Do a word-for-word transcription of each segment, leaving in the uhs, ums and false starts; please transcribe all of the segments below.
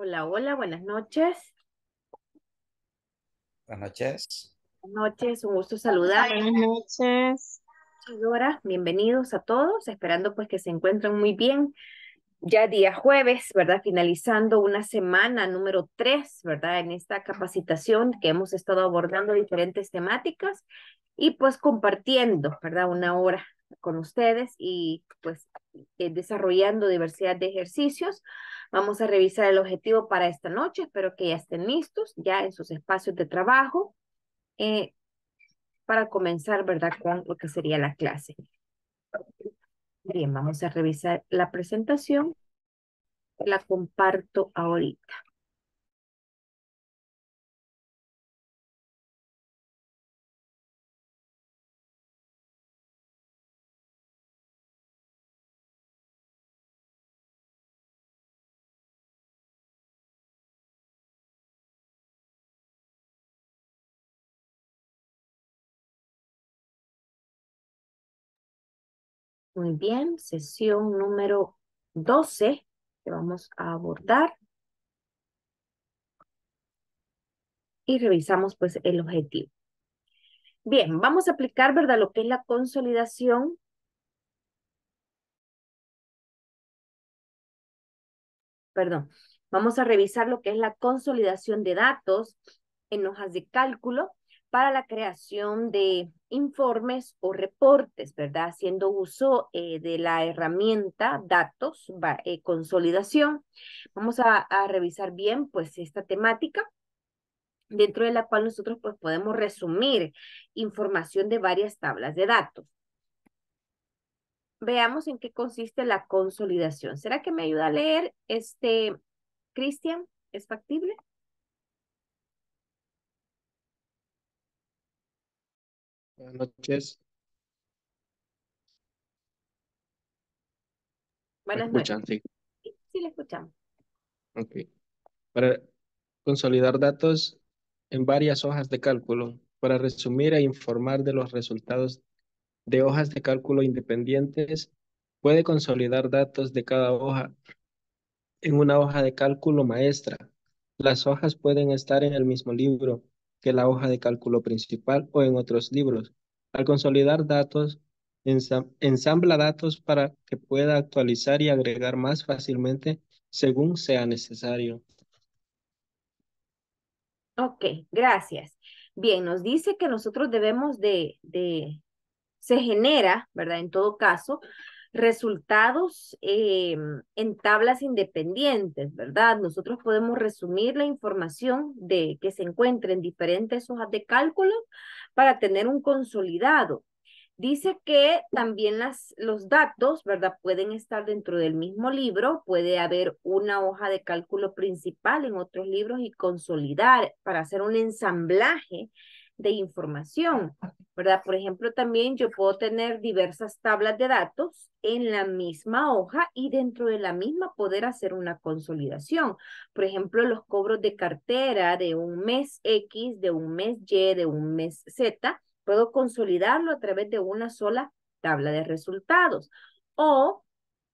Hola, hola, buenas noches. Buenas noches. Buenas noches, un gusto saludar. Buenas noches. Señora, bienvenidos a todos, esperando pues que se encuentren muy bien. Ya día jueves, ¿verdad? Finalizando una semana número tres, ¿verdad? En esta capacitación que hemos estado abordando diferentes temáticas y pues compartiendo, ¿verdad? Una hora con ustedes y pues eh, desarrollando diversidad de ejercicios. Vamos a revisar el objetivo para esta noche. Espero que ya estén listos, ya en sus espacios de trabajo, eh, para comenzar, ¿verdad? Con lo que sería la clase. Bien, vamos a revisar la presentación. La comparto ahorita. Muy bien, sesión número doce que vamos a abordar y revisamos pues el objetivo. Bien, vamos a aplicar, ¿verdad? Lo que es la consolidación. Perdón, vamos a revisar lo que es la consolidación de datos en hojas de cálculo para la creación de informes o reportes, ¿verdad? Haciendo uso eh, de la herramienta datos, va, eh, consolidación. Vamos a, a revisar bien pues esta temática, dentro de la cual nosotros pues podemos resumir información de varias tablas de datos. Veamos en qué consiste la consolidación. ¿Será que me ayuda a leer, este, Cristian? ¿Es factible? Buenas noches. ¿Me Buenas noches. escuchan? Sí. Sí, sí le escuchamos. Ok. Para consolidar datos en varias hojas de cálculo, para resumir e informar de los resultados de hojas de cálculo independientes, puede consolidar datos de cada hoja en una hoja de cálculo maestra. Las hojas pueden estar en el mismo libro que la hoja de cálculo principal o en otros libros. Al consolidar datos, ensa- ensambla datos para que pueda actualizar y agregar más fácilmente según sea necesario. Ok, gracias. Bien, nos dice que nosotros debemos de, de se genera, ¿verdad? En todo caso, resultados eh, en tablas independientes, ¿verdad? Nosotros podemos resumir la información de que se encuentra en diferentes hojas de cálculo para tener un consolidado. Dice que también las, los datos, ¿verdad? Pueden estar dentro del mismo libro, puede haber una hoja de cálculo principal en otros libros y consolidar para hacer un ensamblaje de información, ¿verdad? Por ejemplo, también yo puedo tener diversas tablas de datos en la misma hoja y dentro de la misma poder hacer una consolidación. Por ejemplo, los cobros de cartera de un mes X, de un mes Y, de un mes Z, puedo consolidarlo a través de una sola tabla de resultados. O,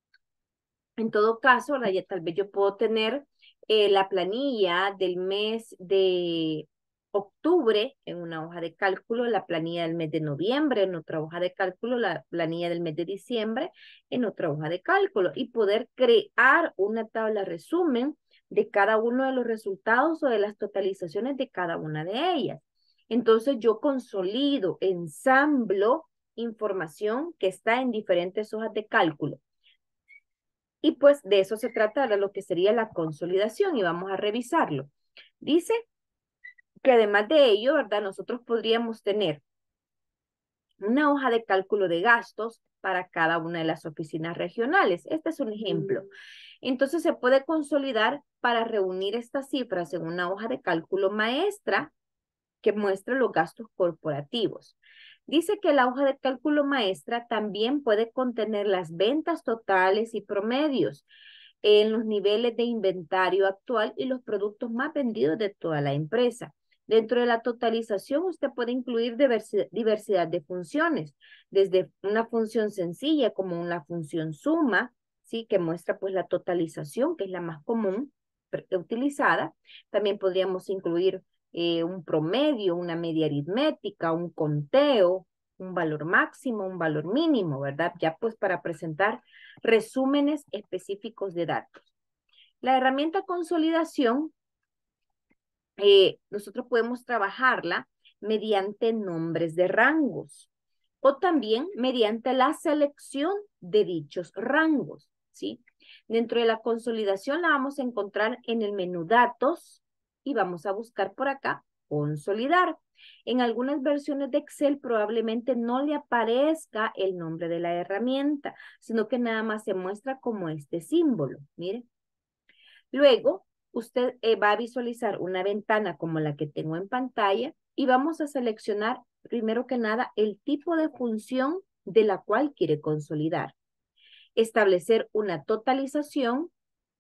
en todo caso, ¿verdad? Ya tal vez yo puedo tener eh, la planilla del mes de octubre en una hoja de cálculo, la planilla del mes de noviembre en otra hoja de cálculo, la planilla del mes de diciembre en otra hoja de cálculo y poder crear una tabla resumen de cada uno de los resultados o de las totalizaciones de cada una de ellas. Entonces yo consolido, ensamblo información que está en diferentes hojas de cálculo. Y pues de eso se trata de lo que sería la consolidación y vamos a revisarlo. Dice que además de ello, ¿verdad? Nosotros podríamos tener una hoja de cálculo de gastos para cada una de las oficinas regionales. Este es un ejemplo. Entonces se puede consolidar para reunir estas cifras en una hoja de cálculo maestra que muestra los gastos corporativos. Dice que la hoja de cálculo maestra también puede contener las ventas totales y promedios en los niveles de inventario actual y los productos más vendidos de toda la empresa. Dentro de la totalización, usted puede incluir diversidad, diversidad de funciones, desde una función sencilla como una función suma, ¿sí? Que muestra pues la totalización, que es la más común, utilizada. También podríamos incluir eh, un promedio, una media aritmética, un conteo, un valor máximo, un valor mínimo, ¿verdad? Ya pues para presentar resúmenes específicos de datos. La herramienta consolidación, eh, nosotros podemos trabajarla mediante nombres de rangos o también mediante la selección de dichos rangos, ¿sí? Dentro de la consolidación la vamos a encontrar en el menú datos y vamos a buscar por acá consolidar. En algunas versiones de Excel probablemente no le aparezca el nombre de la herramienta, sino que nada más se muestra como este símbolo, mire. Luego, usted eh, va a visualizar una ventana como la que tengo en pantalla y vamos a seleccionar primero que nada el tipo de función de la cual quiere consolidar. Establecer una totalización.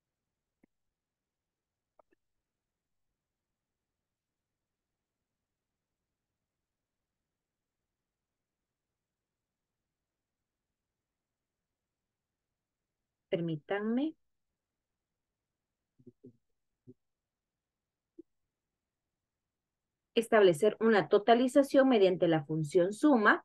Permítanme. Establecer una totalización mediante la función suma,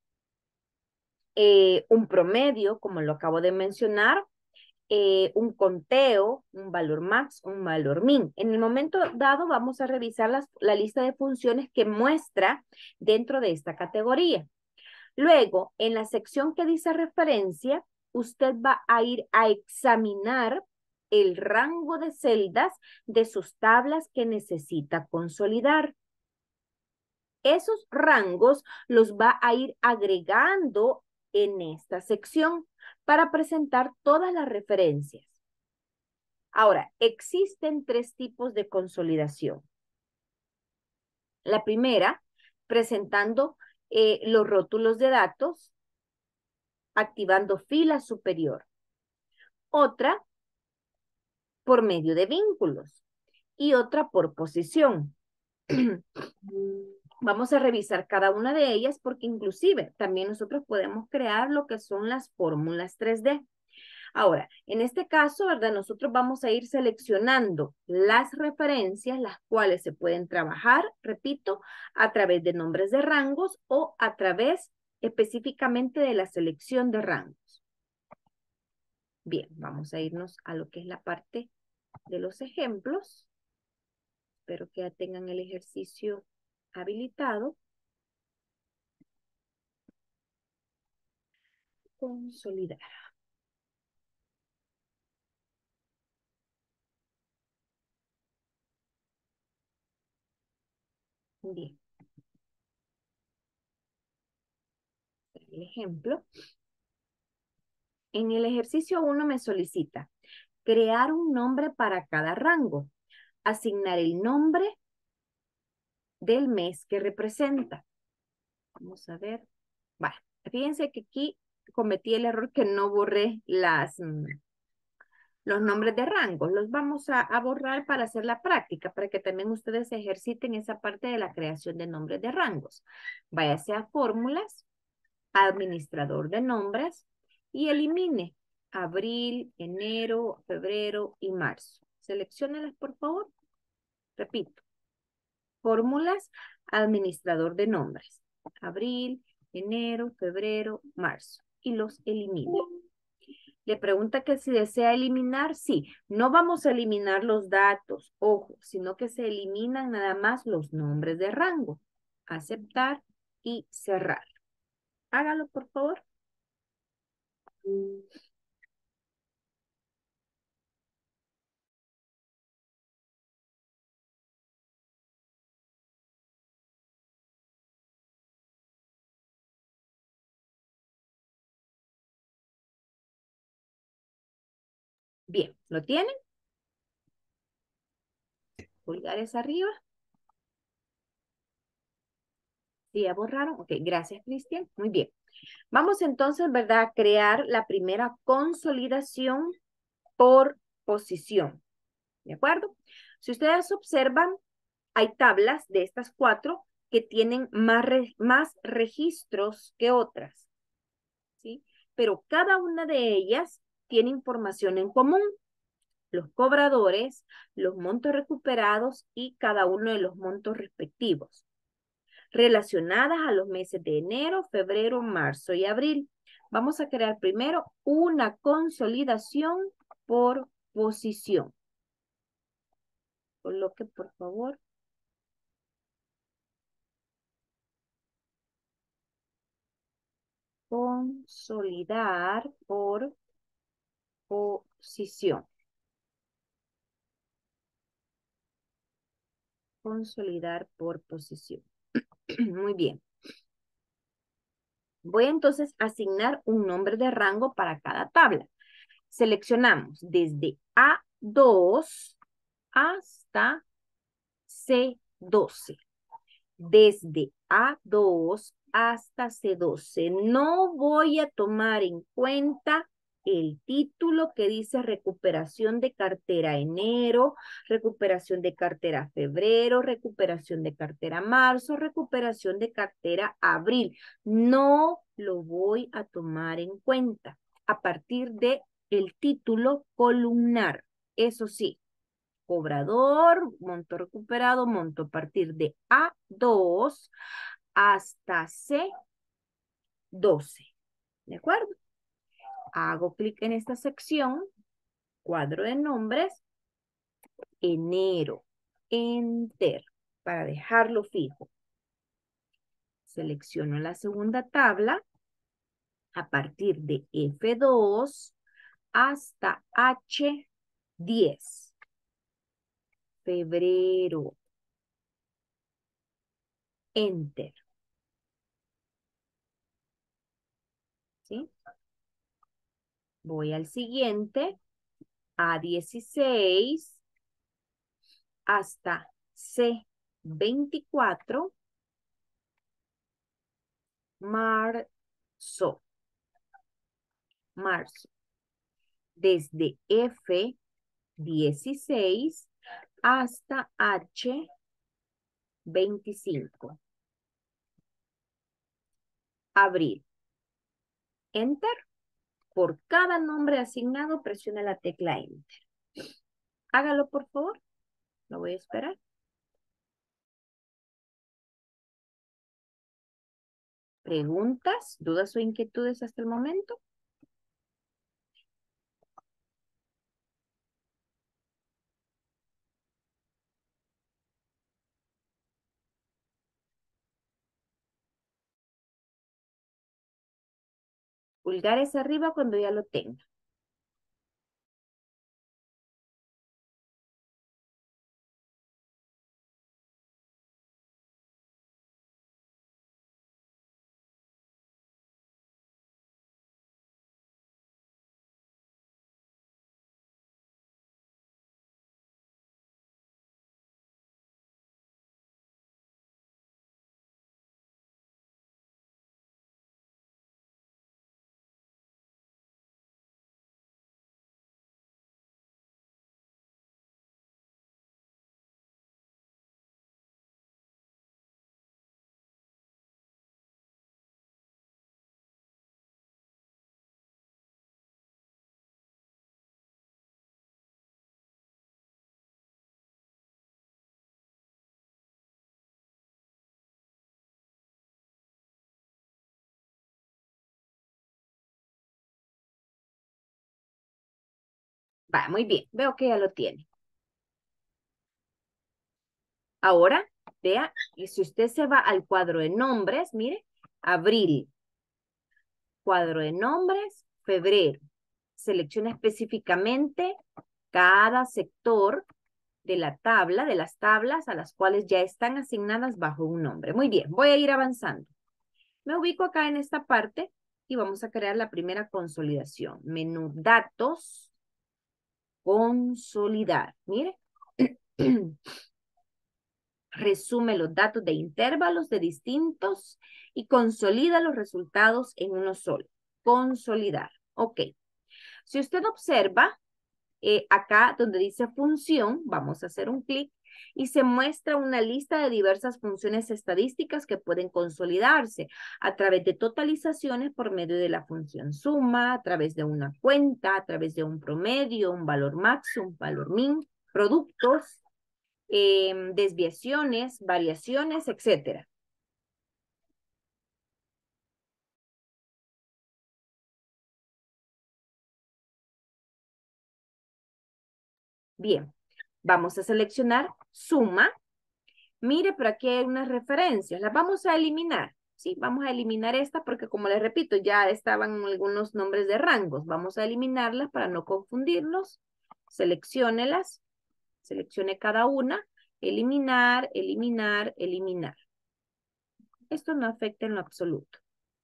eh, un promedio, como lo acabo de mencionar, eh, un conteo, un valor max, un valor min. En el momento dado vamos a revisar las, la lista de funciones que muestra dentro de esta categoría. Luego, en la sección que dice referencia, usted va a ir a examinar el rango de celdas de sus tablas que necesita consolidar. Esos rangos los va a ir agregando en esta sección para presentar todas las referencias. Ahora, existen tres tipos de consolidación. La primera, presentando eh, los rótulos de datos, activando fila superior. Otra, por medio de vínculos. Y otra, por posición. Vamos a revisar cada una de ellas porque inclusive también nosotros podemos crear lo que son las fórmulas tres D. Ahora, en este caso, ¿verdad? Nosotros vamos a ir seleccionando las referencias, las cuales se pueden trabajar, repito, a través de nombres de rangos o a través específicamente de la selección de rangos. Bien, vamos a irnos a lo que es la parte de los ejemplos. Espero que ya tengan el ejercicio habilitado. Consolidar. Bien. El ejemplo. En el ejercicio uno me solicita crear un nombre para cada rango. Asignar el nombre del mes que representa. Vamos a ver. Bueno, fíjense que aquí cometí el error que no borré las, los nombres de rangos. Los vamos a, a borrar para hacer la práctica, para que también ustedes ejerciten esa parte de la creación de nombres de rangos. Váyase a fórmulas, administrador de nombres y elimine abril, enero, febrero y marzo. Selecciónelas, por favor. Repito. Fórmulas, administrador de nombres. Abril, enero, febrero, marzo. Y los elimina. Le pregunta que si desea eliminar. Sí, no vamos a eliminar los datos, ojo, sino que se eliminan nada más los nombres de rango. Aceptar y cerrar. Hágalo, por favor. Bien, ¿lo tienen? Pulgares arriba. Sí, ya borraron. Ok, gracias, Cristian. Muy bien. Vamos entonces, ¿verdad? A crear la primera consolidación por posición. ¿De acuerdo? Si ustedes observan, hay tablas de estas cuatro que tienen más, re, más registros que otras. ¿Sí? Pero cada una de ellas tiene información en común. los cobradores, los montos recuperados y cada uno de los montos respectivos, relacionadas a los meses de enero, febrero, marzo y abril. Vamos a crear primero una consolidación por posición. Coloque, por favor. Consolidar por posición. Consolidar por posición. Muy bien. Voy entonces a asignar un nombre de rango para cada tabla. Seleccionamos desde A dos hasta C doce. Desde A dos hasta C doce. No voy a tomar en cuenta el título que dice recuperación de cartera enero, recuperación de cartera febrero, recuperación de cartera marzo, recuperación de cartera abril. No lo voy a tomar en cuenta a partir de el título columnar. Eso sí, cobrador, monto recuperado, monto a partir de A dos hasta C doce. ¿De acuerdo? Hago clic en esta sección, cuadro de nombres, enero, enter, para dejarlo fijo. Selecciono la segunda tabla a partir de F dos hasta H diez. Febrero. Enter. ¿Sí? Voy al siguiente, A dieciséis hasta C veinticuatro, marzo. Marzo. Desde F dieciséis hasta H veinticinco. Abril. Enter. Por cada nombre asignado, presiona la tecla Enter. Hágalo, por favor. Lo voy a esperar. ¿Preguntas, dudas o inquietudes hasta el momento? Pulgares arriba cuando ya lo tenga. Va, muy bien. Veo que ya lo tiene. Ahora, vea, y si usted se va al cuadro de nombres, mire, abril. Cuadro de nombres, febrero. Selecciona específicamente cada sector de la tabla, de las tablas a las cuales ya están asignadas bajo un nombre. Muy bien, voy a ir avanzando. Me ubico acá en esta parte y vamos a crear la primera consolidación. Menú datos, consolidar. Mire. Resume los datos de intervalos de distintos y consolida los resultados en uno solo. Consolidar. Ok. Si usted observa, eh, acá donde dice función, vamos a hacer un clic, y se muestra una lista de diversas funciones estadísticas que pueden consolidarse a través de totalizaciones por medio de la función suma, a través de una cuenta, a través de un promedio, un valor máximo, un valor min, productos, eh, desviaciones, variaciones, etcétera. Bien, vamos a seleccionar suma. Mire, pero aquí hay unas referencias. Las vamos a eliminar. Sí, vamos a eliminar esta porque, como les repito, ya estaban algunos nombres de rangos. Vamos a eliminarlas para no confundirlos. Selecciónelas. Seleccione cada una. Eliminar, eliminar, eliminar. Esto no afecta en lo absoluto.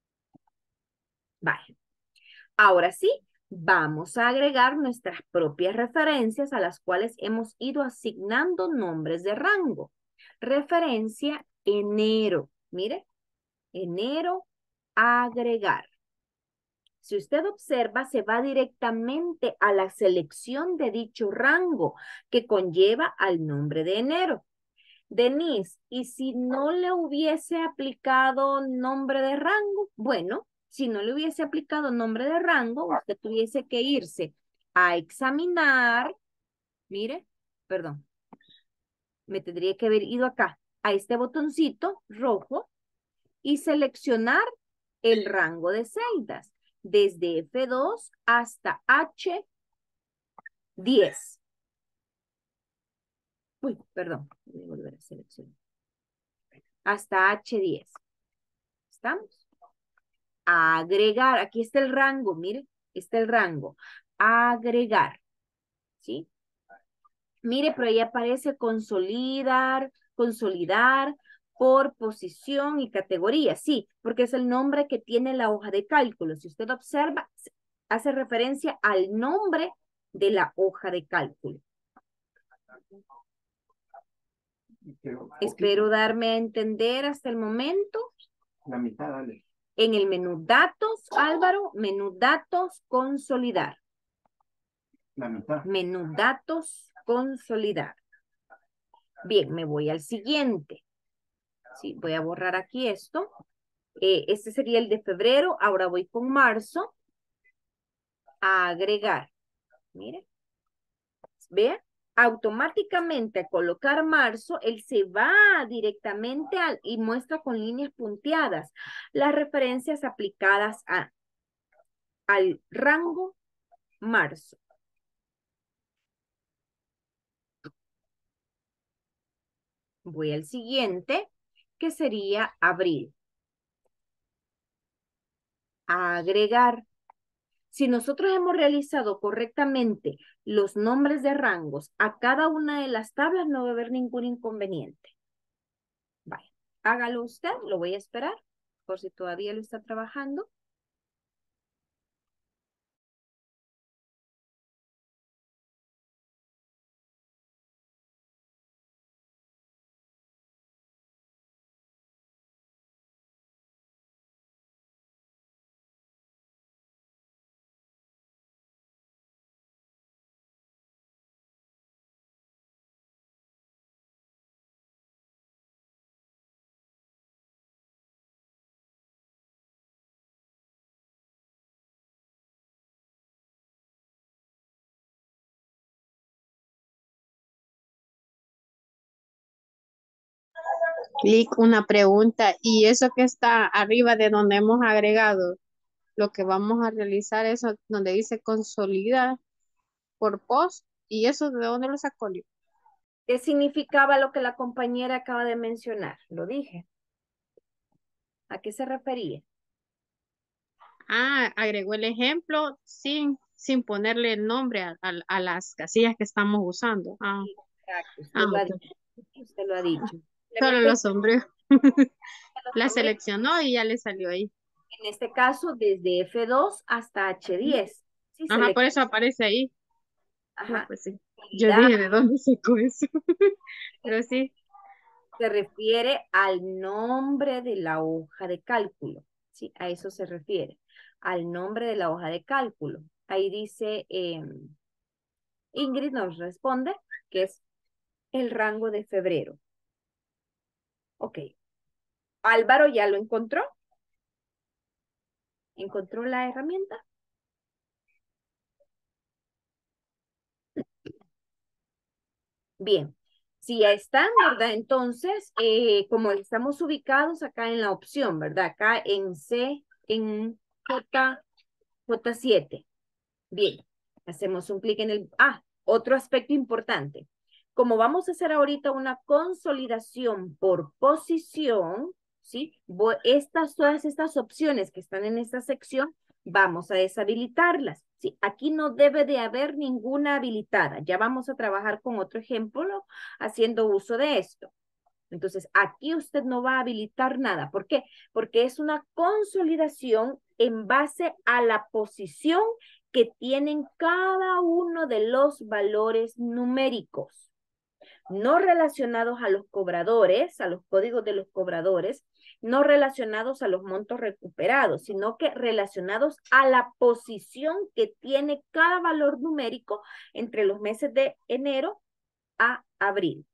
Vale. Ahora sí, vamos a agregar nuestras propias referencias a las cuales hemos ido asignando nombres de rango. Referencia enero. Mire, enero, agregar. Si usted observa, se va directamente a la selección de dicho rango que conlleva al nombre de enero. Denise, ¿y si no le hubiese aplicado nombre de rango? Bueno, si no le hubiese aplicado nombre de rango, usted tuviese que irse a examinar, mire, perdón, me tendría que haber ido acá, a este botoncito rojo y seleccionar el rango de celdas, desde F dos hasta H diez. Uy, perdón, voy a volver a seleccionar. Hasta H diez. ¿Estamos? Agregar, aquí está el rango, mire, está el rango. Agregar, ¿sí? Mire, pero ahí aparece consolidar, consolidar por posición y categoría, sí, porque es el nombre que tiene la hoja de cálculo. Si usted observa, hace referencia al nombre de la hoja de cálculo. Espero darme a entender hasta el momento. La mitad, dale. En el menú datos, Álvaro, menú datos, consolidar. La mitad. Menú datos, consolidar. Bien, me voy al siguiente. Sí, voy a borrar aquí esto. Eh, este sería el de febrero. Ahora voy con marzo. A agregar. Mire. Vea. Automáticamente al colocar marzo, él se va directamente al, y muestra con líneas punteadas las referencias aplicadas a, al rango marzo. Voy al siguiente, que sería abril. Agregar. Si nosotros hemos realizado correctamente los nombres de rangos a cada una de las tablas, no va a haber ningún inconveniente. Vaya, hágalo usted, lo voy a esperar, por si todavía lo está trabajando. Lick, una pregunta. ¿Y eso que está arriba de donde hemos agregado? Lo que vamos a realizar es donde dice consolidar por post. ¿Y eso de dónde lo sacó, Lick? ¿Qué significaba lo que la compañera acaba de mencionar? Lo dije. ¿A qué se refería? Ah, agregó el ejemplo sin, sin ponerle el nombre a, a- a las casillas que estamos usando. Ah, Exacto, usted ah, lo ha ok. dicho. Usted lo ha dicho. Solo Simplemente los hombres. los La nombres, seleccionó y ya le salió ahí. en este caso, desde F dos hasta H diez. Sí, Ajá, por selecciona. eso aparece ahí. No, Ajá. pues sí. Yo Consolidar dije, ¿de dónde sacó eso? Pero sí. se refiere al nombre de la hoja de cálculo. Sí, a eso se refiere. Al nombre de la hoja de cálculo. Ahí dice, eh, Ingrid nos responde que es el rango de febrero. Ok. Álvaro ya lo encontró. ¿Encontró la herramienta? Bien. Si ya están, ¿verdad? Entonces, eh, como estamos ubicados acá en la opción, ¿verdad? Acá en C, en J, J siete. Bien. Hacemos un clic en el... Ah, otro aspecto importante. Como vamos a hacer ahorita una consolidación por posición, ¿sí? Estas, todas estas opciones que están en esta sección, vamos a deshabilitarlas, ¿sí? Aquí no debe de haber ninguna habilitada. Ya vamos a trabajar con otro ejemplo haciendo uso de esto. Entonces, aquí usted no va a habilitar nada. ¿Por qué? Porque es una consolidación en base a la posición que tienen cada uno de los valores numéricos, no relacionados a los cobradores, a los códigos de los cobradores, no relacionados a los montos recuperados, sino que relacionados a la posición que tiene cada valor numérico entre los meses de enero a abril.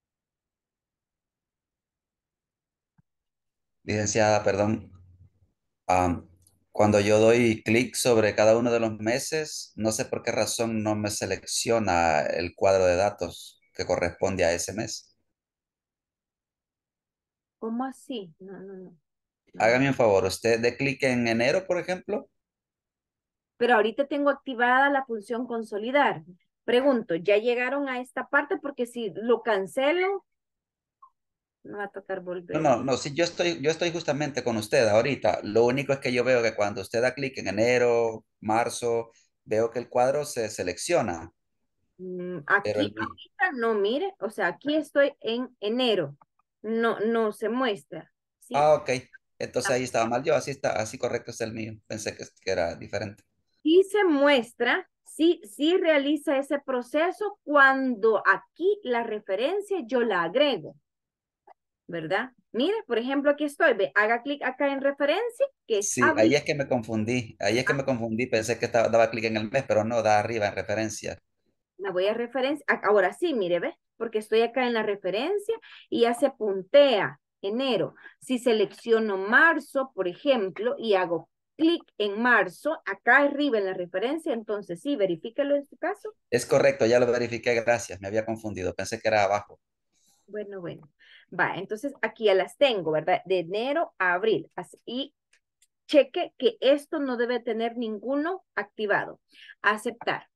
Licenciada, perdón. Am, cuando yo doy clic sobre cada uno de los meses, no sé por qué razón no me selecciona el cuadro de datos que corresponde a ese mes. ¿Cómo así? No, no, no. Hágame un favor, usted dé clic en enero, por ejemplo. Pero ahorita tengo activada la función consolidar. Pregunto, ¿ya llegaron a esta parte? Porque si lo cancelo, me va a tocar No, volver. no, no, sí, yo estoy, yo estoy justamente con usted ahorita. Lo único es que yo veo que cuando usted da clic en enero, marzo, veo que el cuadro se selecciona, Mm, pero aquí, el mi- ahorita no, mire, o sea, aquí estoy en enero. No, no se muestra, ¿sí? Ah, ok. Entonces ahí estaba mal yo, así está, así correcto es el mío. Pensé que, que era diferente. Sí se muestra, sí, sí realiza ese proceso cuando aquí la referencia yo la agrego, ¿verdad? Mire, por ejemplo, aquí estoy, ve, haga clic acá en referencia, que es Sí, ahí abril. es que me confundí, ahí es que me confundí, pensé que estaba, daba clic en el mes, pero no, da arriba en referencia. La voy a referencia. Ahora sí, mire, ¿ves? Porque estoy acá en la referencia y ya se puntea enero. Si selecciono marzo, por ejemplo, y hago clic en marzo, acá arriba en la referencia, entonces sí, verifícalo en su caso. Es correcto, ya lo verifiqué, gracias, me había confundido, pensé que era abajo. Bueno, bueno. Va, entonces aquí ya las tengo, ¿verdad? De enero a abril. Así, y cheque que esto no debe tener ninguno activado. Aceptar.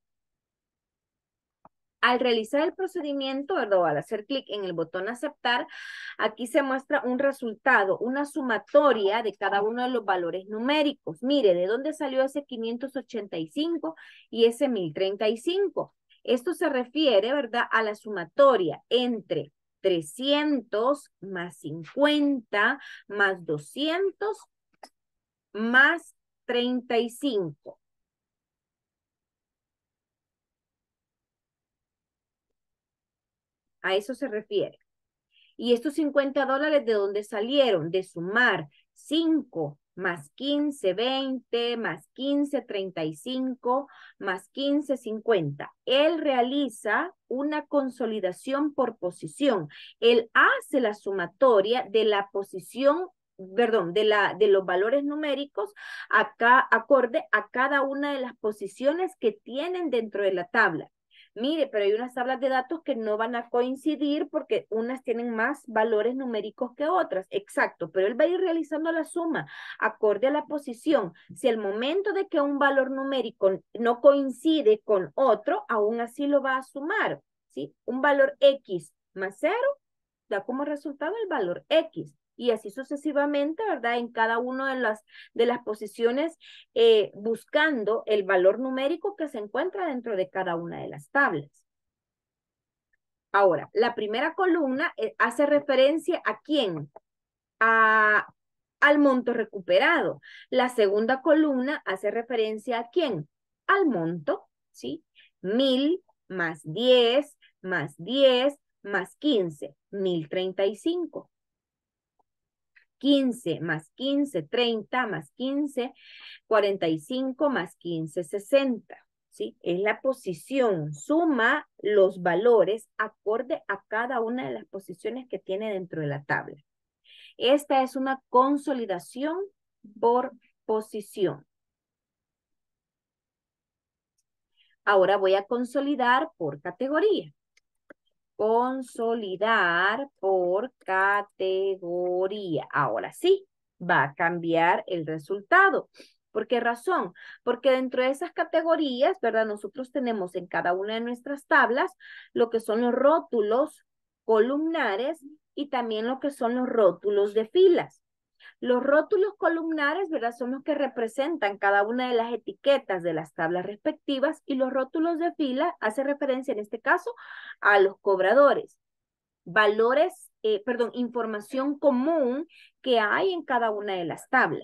Al realizar el procedimiento, ¿verdad? O al hacer clic en el botón aceptar, aquí se muestra un resultado, una sumatoria de cada uno de los valores numéricos. Mire, ¿de dónde salió ese quinientos ochenta y cinco y ese mil treinta y cinco? Esto se refiere, ¿verdad? A la sumatoria entre trescientos más cincuenta más doscientos más treinta y cinco. A eso se refiere. Y estos cincuenta dólares, ¿de dónde salieron? De sumar cinco más quince, veinte, más quince, treinta y cinco, más quince, cincuenta. Él realiza una consolidación por posición. Él hace la sumatoria de la posición, perdón, de, la, de los valores numéricos acá, acorde a cada una de las posiciones que tienen dentro de la tabla. Mire, pero hay unas tablas de datos que no van a coincidir porque unas tienen más valores numéricos que otras. Exacto, pero él va a ir realizando la suma acorde a la posición. Si al momento de que un valor numérico no coincide con otro, aún así lo va a sumar, ¿sí? Un valor X más cero da como resultado el valor X. Y así sucesivamente, ¿verdad? En cada una de las, de las posiciones, eh, buscando el valor numérico que se encuentra dentro de cada una de las tablas. Ahora, la primera columna eh, hace referencia a quién? A, al monto recuperado. La segunda columna hace referencia a quién? Al monto, ¿sí? Mil más diez, más diez, más quince, mil treinta y cinco. quince más quince, treinta más quince, cuarenta y cinco más quince, sesenta. ¿sí? Es la posición, suma los valores acorde a cada una de las posiciones que tiene dentro de la tabla. Esta es una consolidación por posición. Ahora voy a consolidar por categoría. Consolidar por categoría. Ahora sí, va a cambiar el resultado. ¿Por qué razón? Porque dentro de esas categorías, ¿verdad? Nosotros tenemos en cada una de nuestras tablas lo que son los rótulos columnares y también lo que son los rótulos de filas. Los rótulos columnares, ¿verdad? Son los que representan cada una de las etiquetas de las tablas respectivas y los rótulos de fila hace referencia en este caso a los cobradores. Valores, eh, perdón, información común que hay en cada una de las tablas.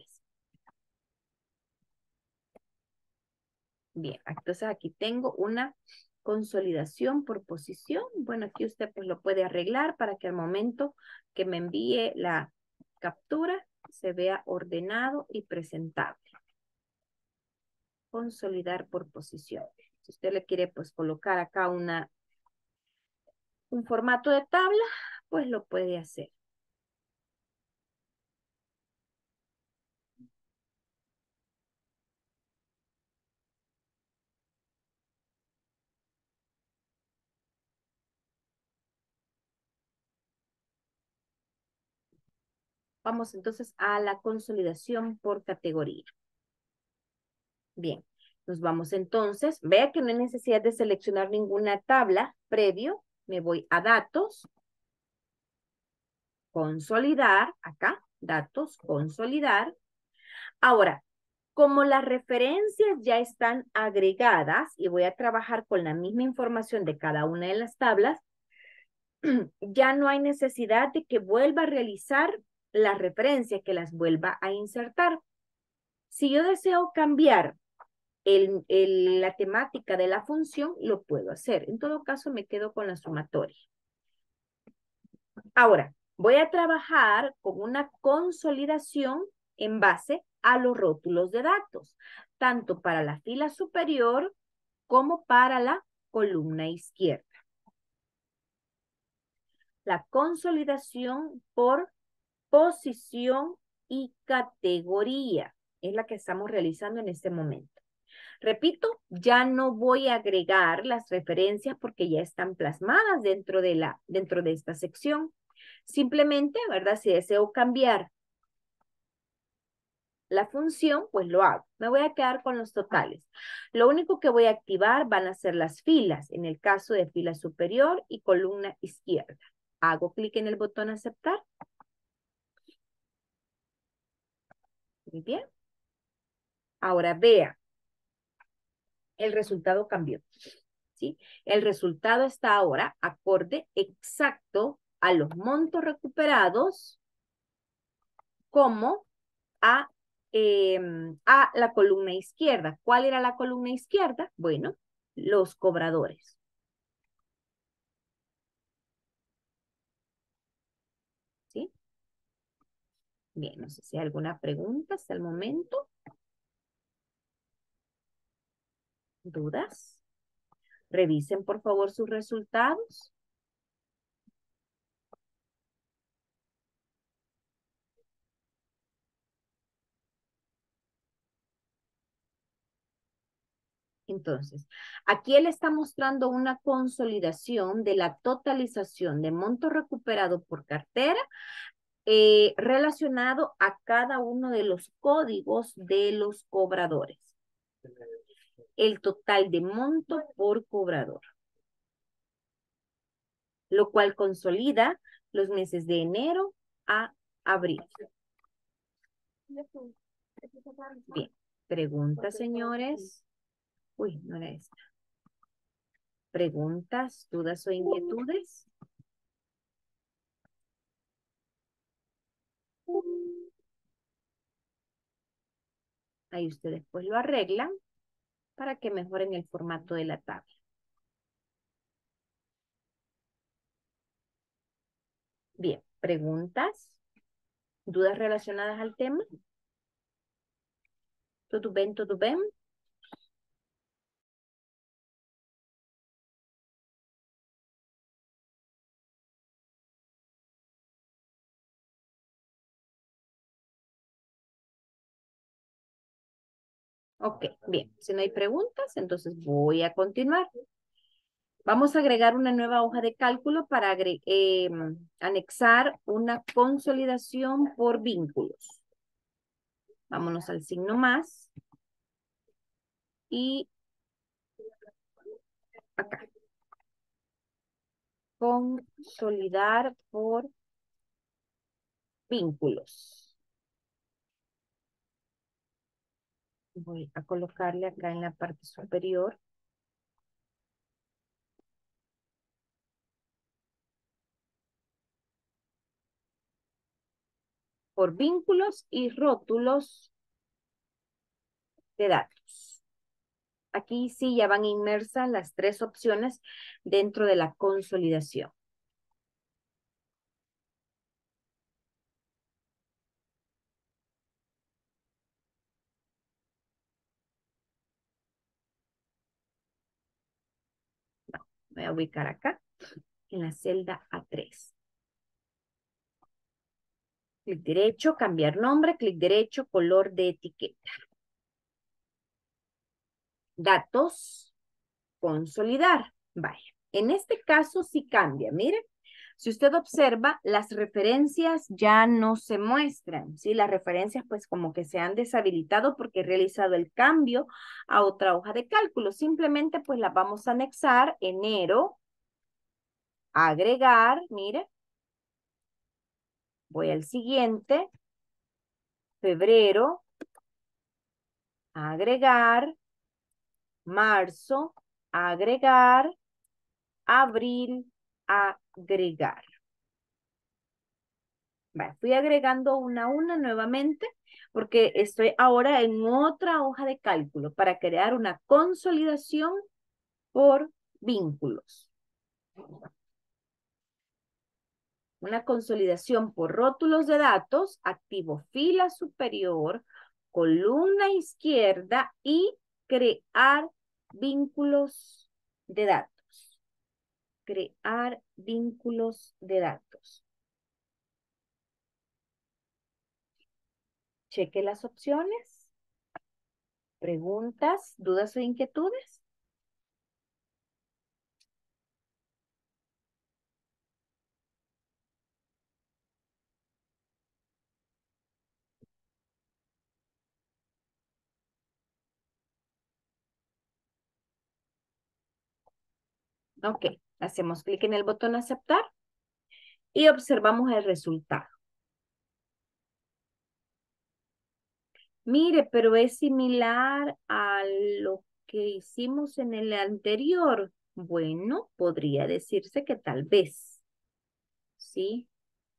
Bien, entonces aquí tengo una consolidación por posición. Bueno, aquí usted pues lo puede arreglar para que al momento que me envíe la captura se vea ordenado y presentable. Consolidar por posición. Si usted le quiere pues colocar acá una, un formato de tabla, pues lo puede hacer. Vamos entonces a la consolidación por categoría. Bien, nos vamos entonces. Vea que no hay necesidad de seleccionar ninguna tabla previo. Me voy a datos. Consolidar, acá, datos, consolidar. Ahora, como las referencias ya están agregadas y voy a trabajar con la misma información de cada una de las tablas, ya no hay necesidad de que vuelva a realizar las referencias, que las vuelva a insertar. Si yo deseo cambiar el, el, la temática de la función, lo puedo hacer. En todo caso, me quedo con la sumatoria. Ahora, voy a trabajar con una consolidación en base a los rótulos de datos, tanto para la fila superior como para la columna izquierda. La consolidación por posición y categoría es la que estamos realizando en este momento. Repito, ya no voy a agregar las referencias porque ya están plasmadas dentro de, la, dentro de esta sección. Simplemente, ¿verdad? Si deseo cambiar la función, pues lo hago. Me voy a quedar con los totales. Lo único que voy a activar van a ser las filas, en el caso de fila superior y columna izquierda. Hago clic en el botón aceptar. Muy bien. Ahora vea. El resultado cambió. ¿Sí? El resultado está ahora acorde exacto a los montos recuperados como a, eh, a la columna izquierda. ¿Cuál era la columna izquierda? Bueno, los cobradores. ¿Sí? Bien, no sé si hay alguna pregunta hasta el momento. ¿Dudas? Revisen por favor sus resultados. Entonces, aquí él está mostrando una consolidación de la totalización de monto recuperado por cartera eh, relacionado a cada uno de los códigos de los cobradores. El total de monto por cobrador. Lo cual consolida los meses de enero a abril. Bien. Preguntas, señores. Uy, no era esta. ¿Preguntas, dudas o inquietudes? Ahí ustedes pues lo arreglan para que mejoren el formato de la tabla. Bien, ¿preguntas? ¿Dudas relacionadas al tema? ¿Todo bien, todo bien? Ok, bien. Si no hay preguntas, entonces voy a continuar. Vamos a agregar una nueva hoja de cálculo para agre- eh, anexar una consolidación por vínculos. Vámonos al signo más. Y acá. Consolidar por vínculos. Voy a colocarle acá en la parte superior. Por vínculos y rótulos de datos. Aquí sí ya van inmersas las tres opciones dentro de la consolidación. No, me voy a ubicar acá en la celda A tres. Clic derecho, cambiar nombre, clic derecho, color de etiqueta. Datos, consolidar. Vaya, en este caso sí cambia, mire. Si usted observa, las referencias ya no se muestran, ¿sí? Las referencias pues como que se han deshabilitado porque he realizado el cambio a otra hoja de cálculo. Simplemente pues las vamos a anexar, enero, agregar, mire. Voy al siguiente, febrero, agregar, marzo, agregar, abril, agregar. Vale, fui agregando una a una nuevamente porque estoy ahora en otra hoja de cálculo para crear una consolidación por vínculos. Una consolidación por rótulos de datos, activo fila superior, columna izquierda y crear vínculos de datos. Crear vínculos de datos. Cheque las opciones. ¿Preguntas, dudas o inquietudes? Ok, hacemos clic en el botón aceptar y observamos el resultado. Mire, pero es similar a lo que hicimos en el anterior. Bueno, podría decirse que tal vez. ¿Sí?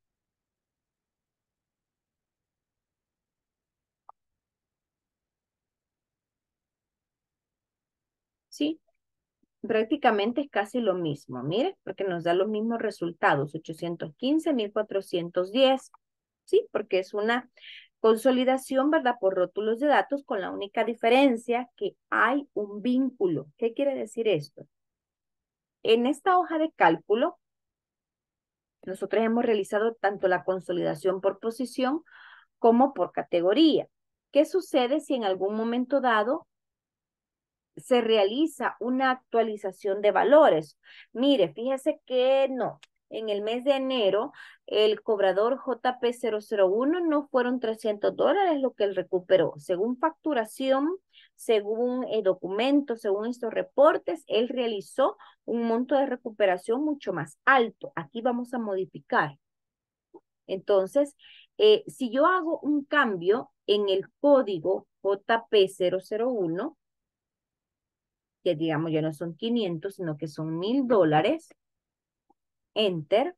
Sí, prácticamente es casi lo mismo. Mire, porque nos da los mismos resultados. ochocientos quince, mil cuatrocientos diez. Sí, porque es una consolidación, ¿verdad? Por rótulos de datos con la única diferencia que hay un vínculo. ¿Qué quiere decir esto? En esta hoja de cálculo, nosotros hemos realizado tanto la consolidación por posición como por categoría. ¿Qué sucede si en algún momento dado se realiza una actualización de valores? Mire, fíjese que no. En el mes de enero, el cobrador J P cero cero uno no fueron trescientos dólares lo que él recuperó. Según facturación, según eh, documentos, según estos reportes, él realizó un monto de recuperación mucho más alto. Aquí vamos a modificar. Entonces, eh, si yo hago un cambio en el código J P cero cero uno, que digamos ya no son quinientos, sino que son mil dólares, enter.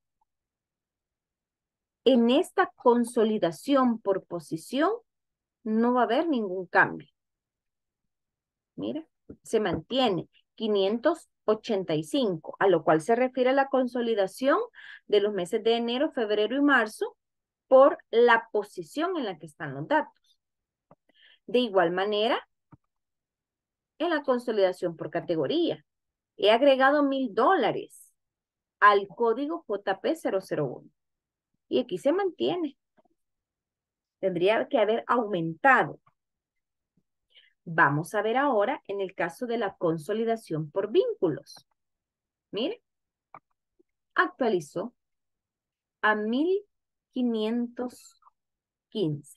En esta consolidación por posición no va a haber ningún cambio. Mira, se mantiene quinientos ochenta y cinco, a lo cual se refiere la consolidación de los meses de enero, febrero y marzo por la posición en la que están los datos. De igual manera, en la consolidación por categoría, he agregado mil dólares al código J P cero cero uno. Y aquí se mantiene. Tendría que haber aumentado. Vamos a ver ahora en el caso de la consolidación por vínculos. Mire, actualizó a mil quinientos quince.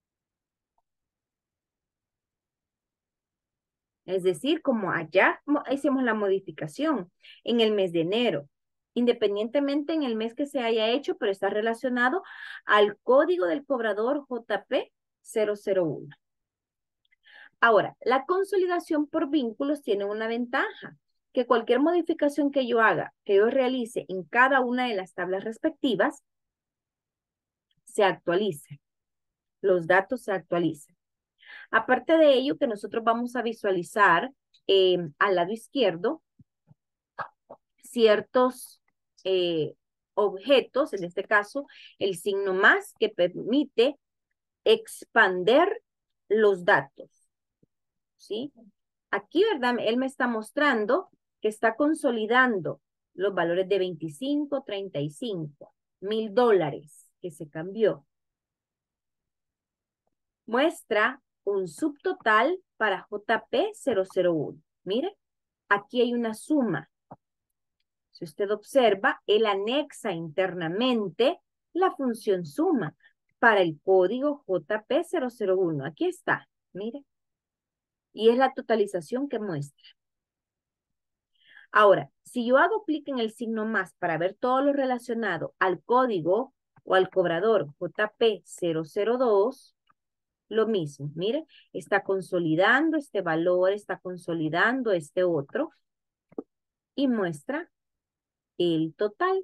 Es decir, como allá hicimos la modificación en el mes de enero, independientemente en el mes que se haya hecho, pero está relacionado al código del cobrador J P cero cero uno. Ahora, la consolidación por vínculos tiene una ventaja, que cualquier modificación que yo haga, que yo realice en cada una de las tablas respectivas, se actualice. Los datos se actualizan. Aparte de ello, que nosotros vamos a visualizar eh, al lado izquierdo ciertos eh, objetos, en este caso el signo más, que permite expander los datos. ¿Sí? Aquí, ¿verdad? Él me está mostrando que está consolidando los valores de veinticinco, treinta y cinco, mil dólares que se cambió. Muestra un subtotal para J P cero cero uno. Mire, aquí hay una suma. Si usted observa, él anexa internamente la función suma para el código J P cero cero uno. Aquí está, mire. Y es la totalización que muestra. Ahora, si yo hago clic en el signo más para ver todo lo relacionado al código o al cobrador J P cero cero dos, lo mismo, mire, está consolidando este valor, está consolidando este otro y muestra el total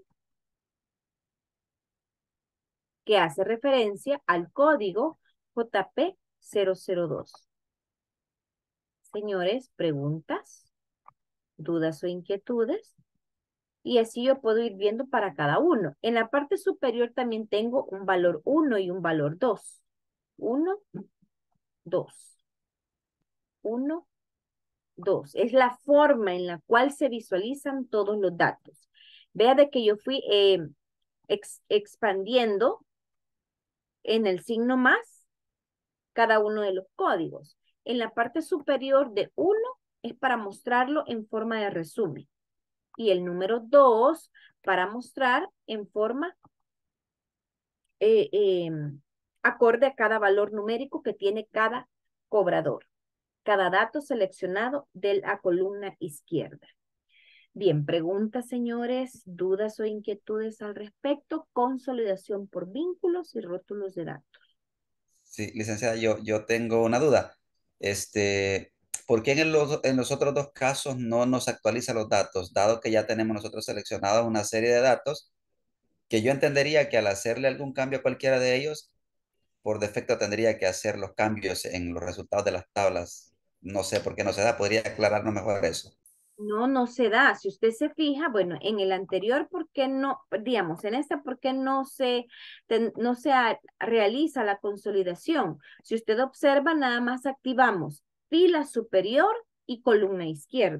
que hace referencia al código J P cero cero dos. Señores, preguntas, dudas o inquietudes. Y así yo puedo ir viendo para cada uno. En la parte superior también tengo un valor uno y un valor dos. uno, dos. uno, dos. Es la forma en la cual se visualizan todos los datos. Vea de que yo fui eh, ex expandiendo en el signo más cada uno de los códigos. En la parte superior de uno es para mostrarlo en forma de resumen. Y el número dos para mostrar en forma eh, eh, acorde a cada valor numérico que tiene cada cobrador. Cada dato seleccionado de la columna izquierda. Bien, preguntas, señores, dudas o inquietudes al respecto. Consolidación por vínculos y rótulos de datos. Sí, licenciada, yo, yo tengo una duda. Este, ¿por qué en los, en los otros dos casos no nos actualiza los datos, dado que ya tenemos nosotros seleccionados una serie de datos que yo entendería que al hacerle algún cambio a cualquiera de ellos, por defecto tendría que hacer los cambios en los resultados de las tablas? No sé por qué no se da. ¿Podría aclararnos mejor eso? No, no se da. Si usted se fija, bueno, en el anterior, ¿por qué no? Digamos, en esta, ¿por qué no se, ten- no se ha- realiza la consolidación? Si usted observa, nada más activamos fila superior y columna izquierda.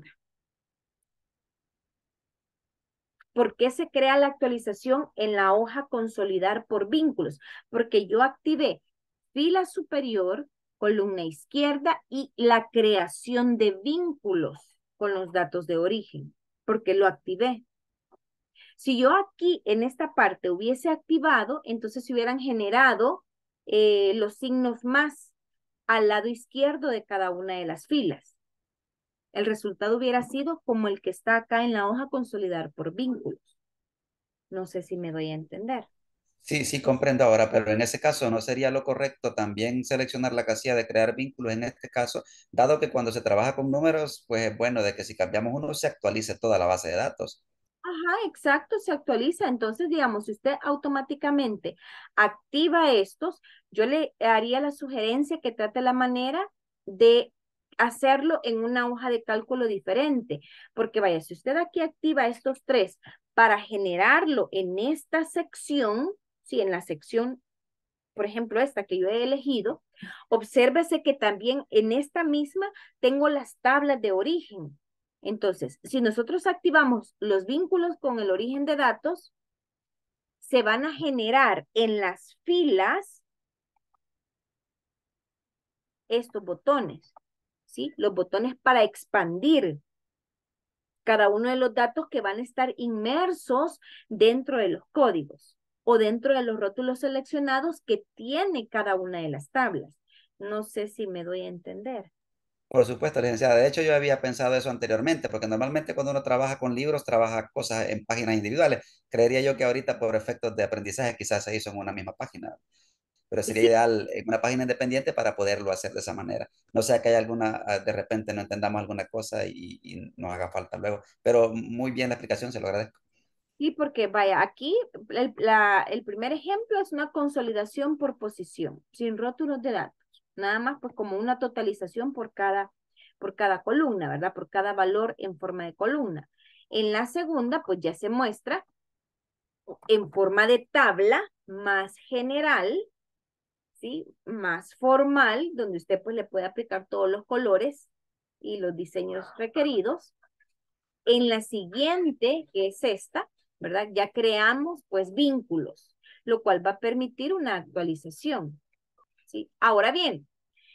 ¿Por qué se crea la actualización en la hoja consolidar por vínculos? Porque yo activé fila superior, columna izquierda y la creación de vínculos con los datos de origen, porque lo activé. Si yo aquí en esta parte hubiese activado, entonces se hubieran generado eh, los signos más al lado izquierdo de cada una de las filas. El resultado hubiera sido como el que está acá en la hoja consolidar por vínculos. No sé si me doy a entender. Sí, sí, comprendo ahora, pero en ese caso no sería lo correcto también seleccionar la casilla de crear vínculos en este caso, dado que cuando se trabaja con números, pues es bueno de que si cambiamos uno se actualice toda la base de datos. Ajá, exacto, se actualiza. Entonces, digamos, si usted automáticamente activa estos, yo le haría la sugerencia que trate la manera de hacerlo en una hoja de cálculo diferente. Porque vaya, si usted aquí activa estos tres para generarlo en esta sección, sí, en la sección, por ejemplo, esta que yo he elegido, obsérvese que también en esta misma tengo las tablas de origen. Entonces, si nosotros activamos los vínculos con el origen de datos, se van a generar en las filas estos botones. ¿sí? Los botones para expandir cada uno de los datos que van a estar inmersos dentro de los códigos o dentro de los rótulos seleccionados que tiene cada una de las tablas. No sé si me doy a entender. Por supuesto, licenciada. De hecho, yo había pensado eso anteriormente, porque normalmente cuando uno trabaja con libros, trabaja cosas en páginas individuales. Creería yo que ahorita por efectos de aprendizaje quizás se hizo en una misma página, pero sería Sí, ideal en una página independiente para poderlo hacer de esa manera. No sea que haya alguna, ah, de repente no entendamos alguna cosa y, y nos haga falta luego. Pero muy bien la explicación, se lo agradezco. sí, porque vaya, aquí el, la- el primer ejemplo es una consolidación por posición, sin rótulos de datos. Nada más pues como una totalización por cada, por cada columna, ¿verdad? Por cada valor en forma de columna. En la segunda, pues ya se muestra en forma de tabla más general, ¿sí? Más formal, donde usted pues le puede aplicar todos los colores y los diseños requeridos. En la siguiente, que es esta, ¿verdad? Ya creamos pues vínculos, lo cual va a permitir una actualización, ¿sí? Ahora bien,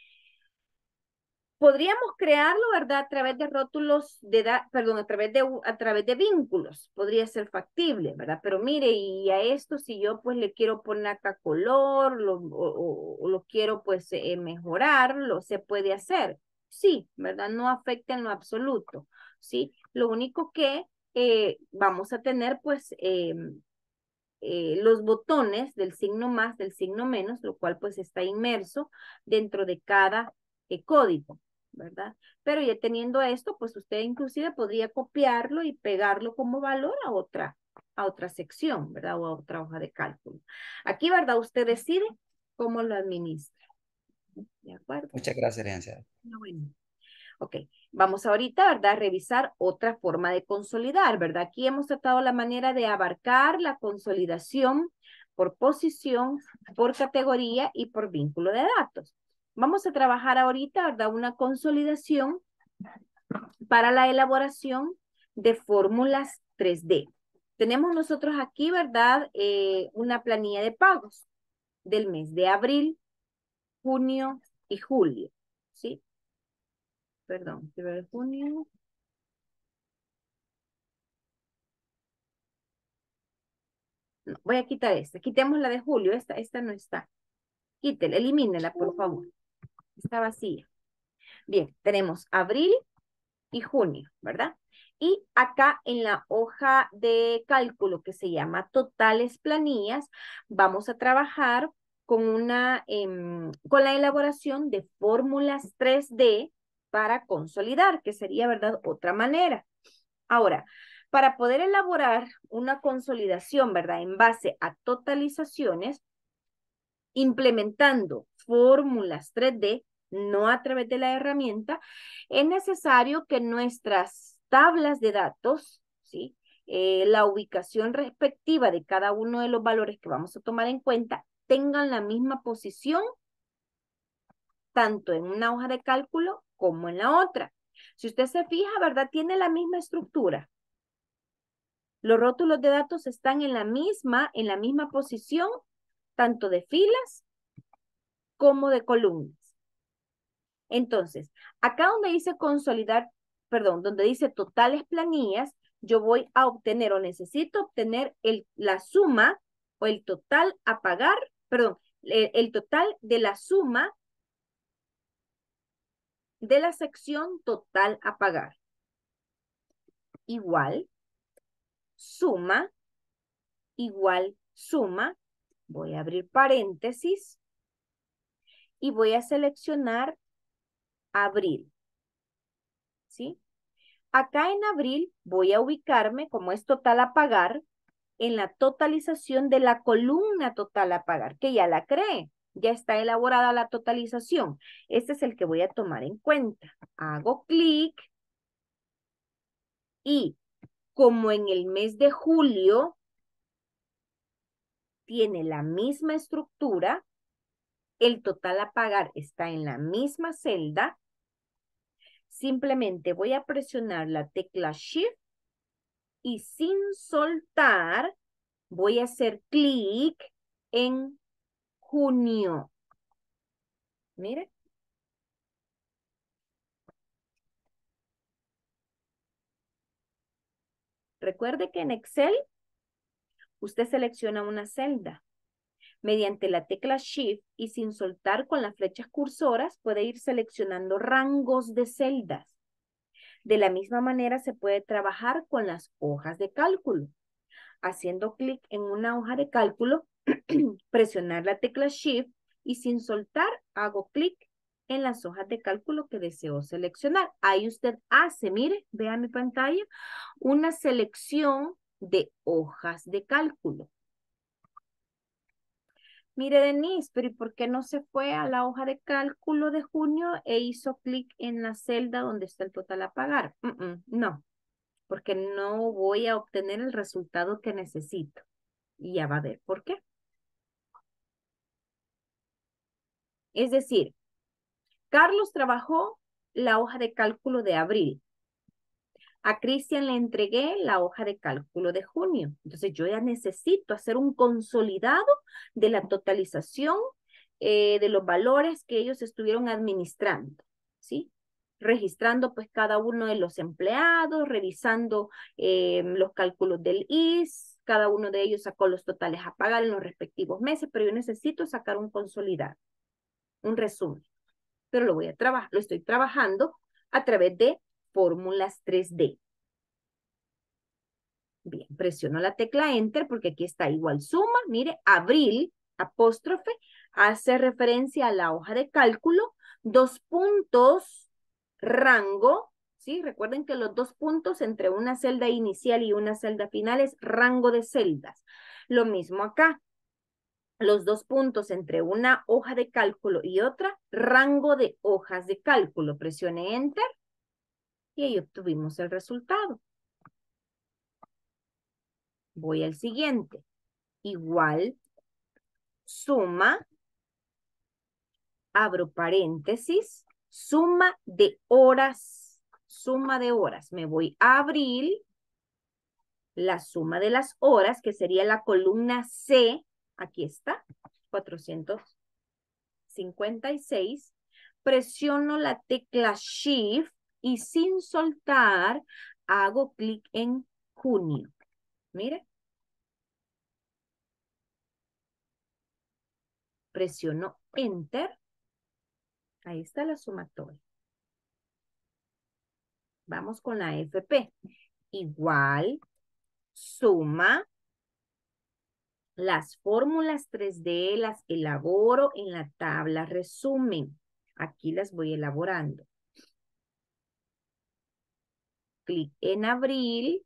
podríamos crearlo, ¿verdad? A través de rótulos de, da perdón, a través de, a través de vínculos, podría ser factible, ¿verdad? Pero mire, y a esto si yo pues le quiero poner acá color, lo, o, o, o lo quiero pues eh, mejorar, lo se puede hacer. Sí, ¿verdad? No afecta en lo absoluto, ¿sí? Lo único que eh, vamos a tener pues eh, eh, los botones del signo más, del signo menos, lo cual pues está inmerso dentro de cada eh, código, ¿verdad? Pero ya teniendo esto, pues usted inclusive podría copiarlo y pegarlo como valor a otra, a otra sección, ¿verdad? O a otra hoja de cálculo. Aquí, ¿verdad? Usted decide cómo lo administra. ¿De acuerdo? Muchas gracias, licenciada. Ah, bueno. Ok, vamos ahorita, ¿verdad? A revisar otra forma de consolidar, ¿verdad? Aquí hemos tratado la manera de abarcar la consolidación por posición, por categoría y por vínculo de datos. Vamos a trabajar ahorita, ¿verdad? Una consolidación para la elaboración de fórmulas tres D. Tenemos nosotros aquí, ¿verdad? Eh, una planilla de pagos del mes de abril, junio y julio, ¿sí? Perdón, de junio. No, voy a quitar esta. Quitemos la de julio. Esta, esta no está. Quítela, elimínela, por favor. Está vacía. Bien, tenemos abril y junio, ¿verdad? Y acá en la hoja de cálculo que se llama totales planillas, vamos a trabajar con, una, em, con la elaboración de fórmulas tres D para consolidar, que sería, ¿verdad? Otra manera. Ahora, para poder elaborar una consolidación, ¿verdad? En base a totalizaciones, implementando fórmulas tres D, no a través de la herramienta, es necesario que nuestras tablas de datos, ¿sí? Eh, la ubicación respectiva de cada uno de los valores que vamos a tomar en cuenta tengan la misma posición, tanto en una hoja de cálculo como en la otra. Si usted se fija, ¿verdad? Tiene la misma estructura. Los rótulos de datos están en la misma, en la misma posición, tanto de filas como de columnas. Entonces, acá donde dice consolidar, perdón, donde dice totales planillas, yo voy a obtener o necesito obtener el, la suma o el total a pagar, perdón, el, el total de la suma de la sección total a pagar. Igual, suma, igual, suma. Voy a abrir paréntesis y voy a seleccionar abril, ¿sí? Acá en abril voy a ubicarme, como es total a pagar, en la totalización de la columna total a pagar, que ya la creé, ya está elaborada la totalización. Este es el que voy a tomar en cuenta. Hago clic y como en el mes de julio tiene la misma estructura, el total a pagar está en la misma celda, simplemente voy a presionar la tecla Shift y sin soltar voy a hacer clic en junio. Mire. Recuerde que en Excel usted selecciona una celda. Mediante la tecla Shift y sin soltar con las flechas cursoras puede ir seleccionando rangos de celdas. De la misma manera se puede trabajar con las hojas de cálculo. Haciendo clic en una hoja de cálculo, presionar la tecla Shift y sin soltar hago clic en las hojas de cálculo que deseo seleccionar. Ahí usted hace, mire, vea mi pantalla, una selección de hojas de cálculo. Mire, Denise, pero ¿y por qué no se fue a la hoja de cálculo de junio e hizo clic en la celda donde está el total a pagar? Mm, mm, no, porque no voy a obtener el resultado que necesito. Y ya va a ver por qué. Es decir, Carlos trabajó la hoja de cálculo de abril. A Cristian le entregué la hoja de cálculo de junio. Entonces yo ya necesito hacer un consolidado de la totalización eh, de los valores que ellos estuvieron administrando, ¿sí? Registrando pues cada uno de los empleados, revisando eh, los cálculos del I S, cada uno de ellos sacó los totales a pagar en los respectivos meses, pero yo necesito sacar un consolidado, un resumen. Pero lo voy a trabajar, lo estoy trabajando a través de fórmulas tres D. Bien, presiono la tecla Enter porque aquí está igual suma. Mire, abril, apóstrofe, hace referencia a la hoja de cálculo, dos puntos, rango, ¿sí? Recuerden que los dos puntos entre una celda inicial y una celda final es rango de celdas. Lo mismo acá. Los dos puntos entre una hoja de cálculo y otra, rango de hojas de cálculo. Presione Enter y ahí obtuvimos el resultado. Voy al siguiente. Igual, suma, abro paréntesis, suma de horas, suma de horas. Me voy a abril, la suma de las horas, que sería la columna C, aquí está, cuatrocientos cincuenta y seis. Presiono la tecla Shift y sin soltar hago clic en junio. Mire. Presiono Enter. Ahí está la sumatoria. Vamos con la F P. Igual, suma. Las fórmulas tres D las elaboro en la tabla resumen. Aquí las voy elaborando. Clic en abril.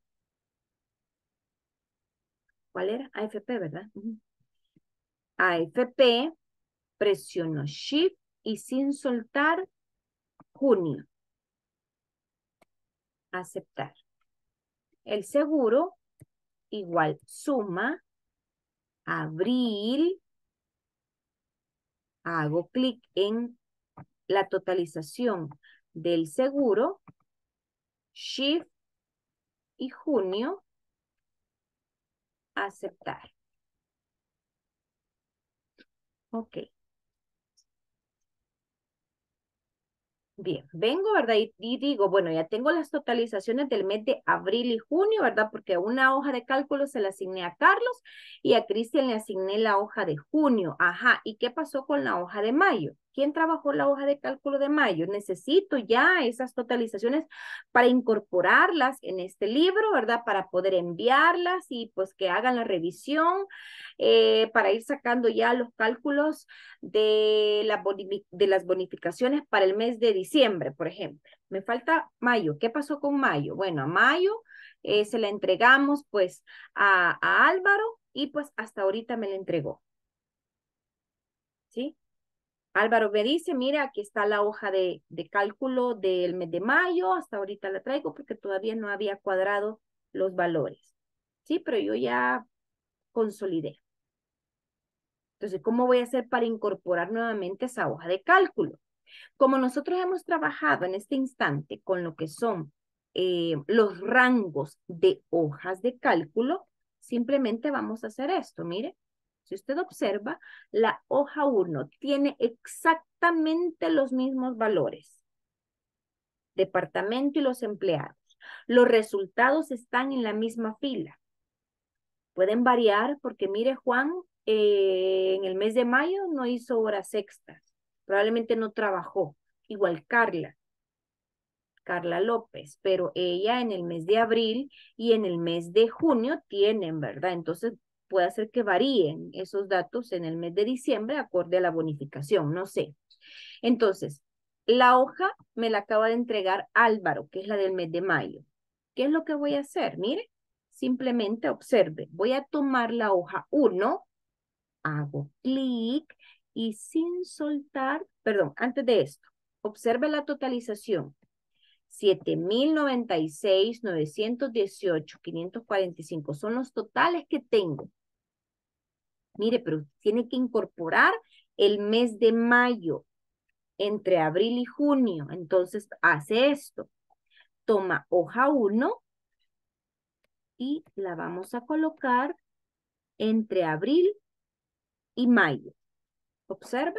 ¿Cuál era? A F P, ¿verdad? Uh-huh. A F P, presiono Shift y sin soltar, junio. Aceptar. El seguro, igual, suma, abril, hago clic en la totalización del seguro, Shift y junio, aceptar. Ok. Bien, vengo, ¿verdad? Y, y digo, bueno, ya tengo las totalizaciones del mes de abril y junio, ¿verdad? Porque una hoja de cálculo se la asigné a Carlos y a Cristian le asigné la hoja de junio. Ajá, ¿y qué pasó con la hoja de mayo? ¿Quién trabajó la hoja de cálculo de mayo? Necesito ya esas totalizaciones para incorporarlas en este libro, ¿verdad? Para poder enviarlas y pues que hagan la revisión, eh, para ir sacando ya los cálculos de, la de las bonificaciones para el mes de diciembre, por ejemplo. Me falta mayo. ¿Qué pasó con mayo? Bueno, a mayo eh, se la entregamos pues a, a Álvaro y pues hasta ahorita me la entregó. ¿Sí? Álvaro me dice, mira, aquí está la hoja de, de cálculo del mes de mayo, hasta ahorita la traigo porque todavía no había cuadrado los valores. Sí, pero yo ya consolidé. Entonces, ¿cómo voy a hacer para incorporar nuevamente esa hoja de cálculo? Como nosotros hemos trabajado en este instante con lo que son eh, los rangos de hojas de cálculo, simplemente vamos a hacer esto, mire. Si usted observa, la hoja uno tiene exactamente los mismos valores. Departamento y los empleados. Los resultados están en la misma fila. Pueden variar porque mire Juan, eh, en el mes de mayo no hizo horas extras. Probablemente no trabajó. Igual Carla. Carla López, pero ella en el mes de abril y en el mes de junio tienen, ¿verdad? Entonces puede ser que varíen esos datos en el mes de diciembre acorde a la bonificación, no sé. Entonces, la hoja me la acaba de entregar Álvaro, que es la del mes de mayo. ¿Qué es lo que voy a hacer? Mire, simplemente observe. Voy a tomar la hoja uno, hago clic y sin soltar, perdón, antes de esto, observe la totalización. siete mil noventa y seis, novecientos dieciocho, quinientos cuarenta y cinco son los totales que tengo. Mire, pero tiene que incorporar el mes de mayo entre abril y junio. Entonces hace esto. Toma hoja uno y la vamos a colocar entre abril y mayo. Observe.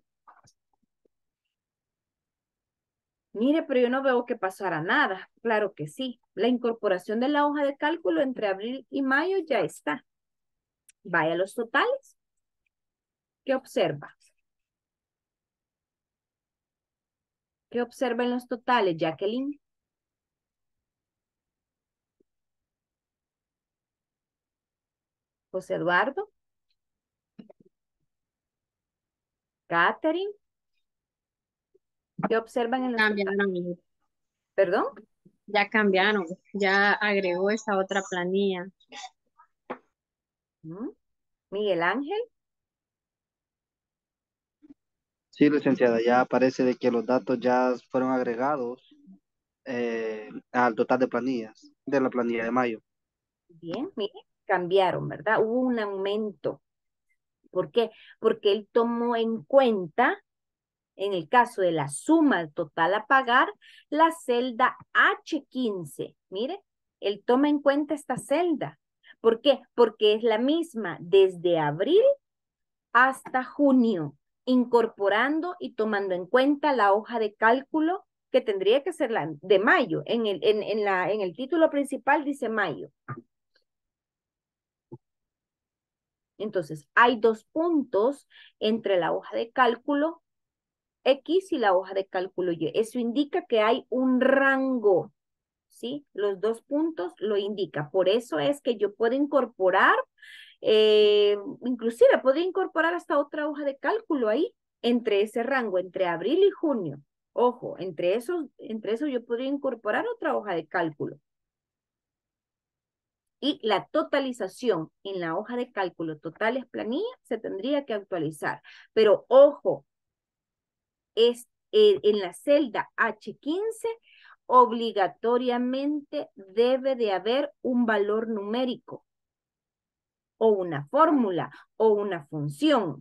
Mire, pero yo no veo que pasara nada. Claro que sí. La incorporación de la hoja de cálculo entre abril y mayo ya está. Vaya a los totales. ¿Qué observa? ¿Qué observa en los totales, Jacqueline? José Eduardo. Catherine. ¿Qué observan en los totales? Cambiaron, ¿Perdón? ya cambiaron, ya agregó esa otra planilla. ¿Mm? Miguel Ángel. Sí, licenciada, ya aparece de que los datos ya fueron agregados eh, al total de planillas, de la planilla de mayo. Bien, mire, cambiaron, ¿verdad? Hubo un aumento. ¿Por qué? Porque él tomó en cuenta, en el caso de la suma total a pagar, la celda H quince. Mire, él toma en cuenta esta celda. ¿Por qué? Porque es la misma desde abril hasta junio, incorporando y tomando en cuenta la hoja de cálculo que tendría que ser la de mayo. En el, en, en la, en el título principal dice mayo. Entonces, hay dos puntos entre la hoja de cálculo X y la hoja de cálculo Y. Eso indica que hay un rango, ¿sí? Los dos puntos lo indica. Por eso es que yo puedo incorporar, eh, inclusive puedo incorporar hasta otra hoja de cálculo ahí, entre ese rango, entre abril y junio. Ojo, entre esos, entre eso yo podría incorporar otra hoja de cálculo. Y la totalización en la hoja de cálculo totales planilla se tendría que actualizar. Pero ojo, es eh, en la celda H quince obligatoriamente debe de haber un valor numérico o una fórmula o una función.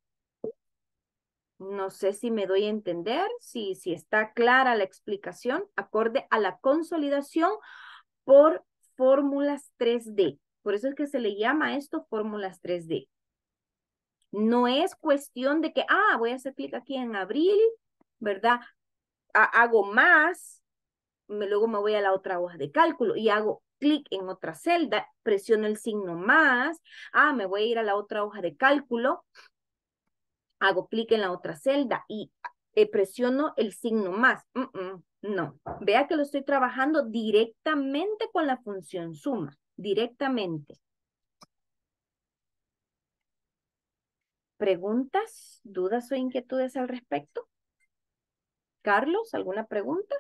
No sé si me doy a entender, si, si está clara la explicación acorde a la consolidación por fórmulas tres D. Por eso es que se le llama esto fórmulas tres D. No es cuestión de que, ah, voy a hacer clic aquí en abril, ¿verdad? Ha- hago más, me, luego me voy a la otra hoja de cálculo y hago clic en otra celda, presiono el signo más, ah, me voy a ir a la otra hoja de cálculo, hago clic en la otra celda y eh, presiono el signo más. Mm, mm, no, vea que lo estoy trabajando directamente con la función suma, directamente. ¿Preguntas, dudas o inquietudes al respecto? Carlos, ¿alguna pregunta?